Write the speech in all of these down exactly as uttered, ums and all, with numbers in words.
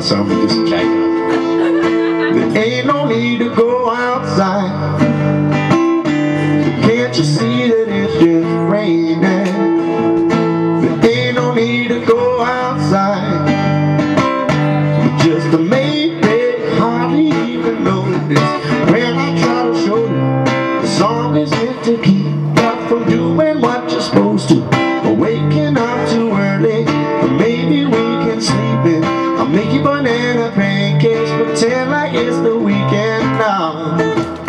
so I'm gonna do some jacking up. There ain't no need to go outside. Can't you see that it's just raining? There ain't no need to go outside. But just to make it hardly even notice when I try to show you the song is meant to keep you from doing what you're supposed to, or waking up too early, or maybe we can sleep in. I'll make you banana pancakes, pretend like it's the weekend now.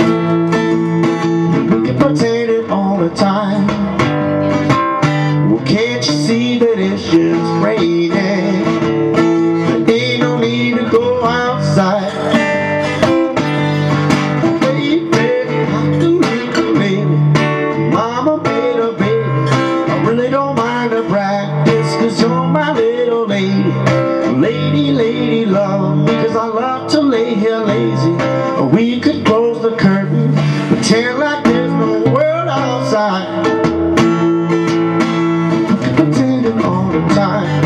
We can pretend it all the time. Well, can't you see that it's just raining? There ain't no need to go outside. Baby, I do little baby, mama made a baby. I really don't mind the practice, cause you're my little lady. Lady, lady, love me, cause I love to lay here lazy. Or we could close the curtain, pretend like there's no world outside. Pretend it all the time.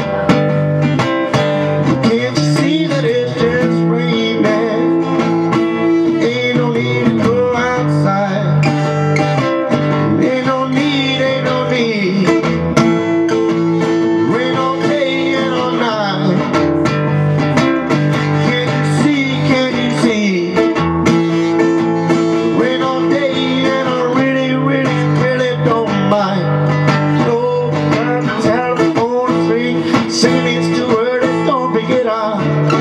Can't you see that it's just raining? Ain't no need to go outside. Ain't no need, ain't no need. Rain all day and all night. Can you see, can you see? Rain all day and I really, really, really don't mind. No, the telephone ring, saying it's too early, don't pick it up.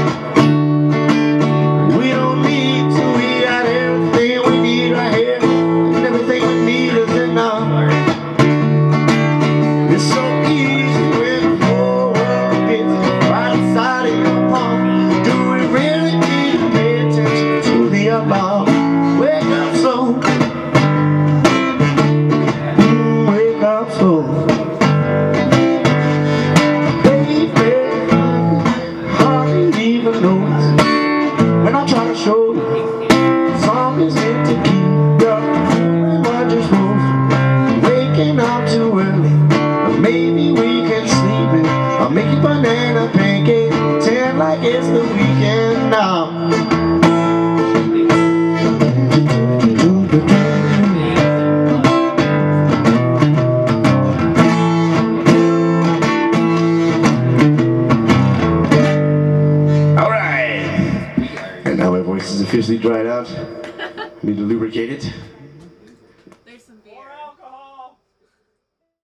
We don't need to, we got everything we need right here, and everything we need is enough. It's so easy when the whole world gets right inside of your palm. Do we really need to pay attention to the alarm? Wake up slow, mm, wake up slow. Baby, hardly even notice when I try to show you the song is meant to keep you doing what you're supposed to. Waking up too early, or maybe we can sleep in. I'll make you banana pancakes, pretend like it's the weekend now. Alright, and now my voice is officially dried out. I need to lubricate it.